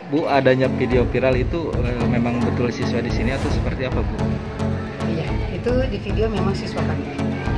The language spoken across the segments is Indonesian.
Bu, adanya video viral itu memang betul siswa di sini atau seperti apa, Bu? Iya, itu di video memang siswa kami.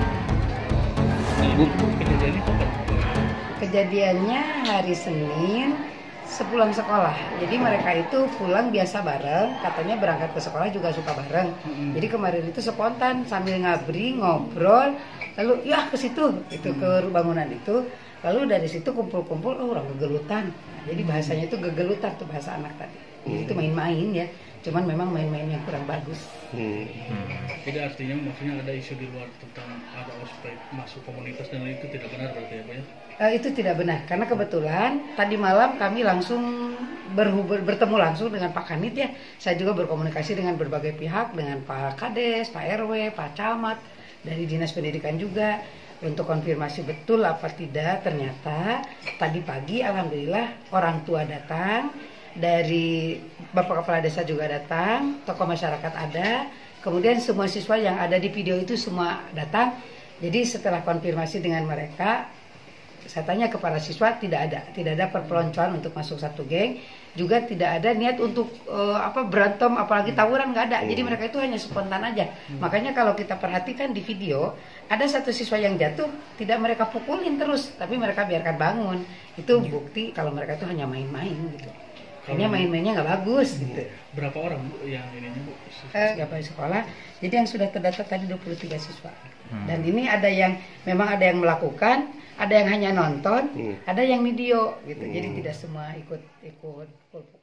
Bu, Kejadiannya kapan? Kejadiannya hari Senin sepulang sekolah. Jadi mereka itu pulang biasa bareng, katanya berangkat ke sekolah juga suka bareng. Jadi kemarin itu spontan sambil ngabri, ngobrol, lalu ya ke situ, itu ke bangunan itu. Lalu dari situ kumpul-kumpul, oh orang gegelutan. Jadi bahasanya itu gegelutan tuh bahasa anak tadi. Jadi itu main-main ya. Cuman memang main-main yang kurang bagus. Jadi artinya maksudnya ada isu di luar tentang ada ospek masuk komunitas dan itu tidak benar berarti ya Pak ya? Itu tidak benar karena kebetulan tadi malam kami langsung bertemu langsung dengan Pak Kanit ya. Saya juga berkomunikasi dengan berbagai pihak, dengan Pak Kades, Pak RW, Pak Camat, dari Dinas Pendidikan juga untuk konfirmasi betul apa tidak. Ternyata tadi pagi alhamdulillah orang tua datang, dari Bapak Kepala Desa juga datang, tokoh masyarakat ada, kemudian semua siswa yang ada di video itu semua datang. Jadi setelah konfirmasi dengan mereka, saya tanya kepada siswa, tidak ada perpeloncoan untuk masuk satu geng, juga tidak ada niat untuk berantem apalagi tawuran, nggak ada. Jadi mereka itu hanya spontan aja. Makanya kalau kita perhatikan di video ada satu siswa yang jatuh, tidak mereka pukulin terus, tapi mereka biarkan bangun. Itu bukti kalau mereka itu hanya main-main gitu. Hanya main-mainnya nggak bagus gitu. Berapa orang Bu yang ininya Bu? Berapa sekolah? Jadi yang sudah terdata tadi 23 siswa. Dan ini ada yang memang ada yang melakukan, ada yang hanya nonton, ada yang video gitu. Jadi tidak semua ikut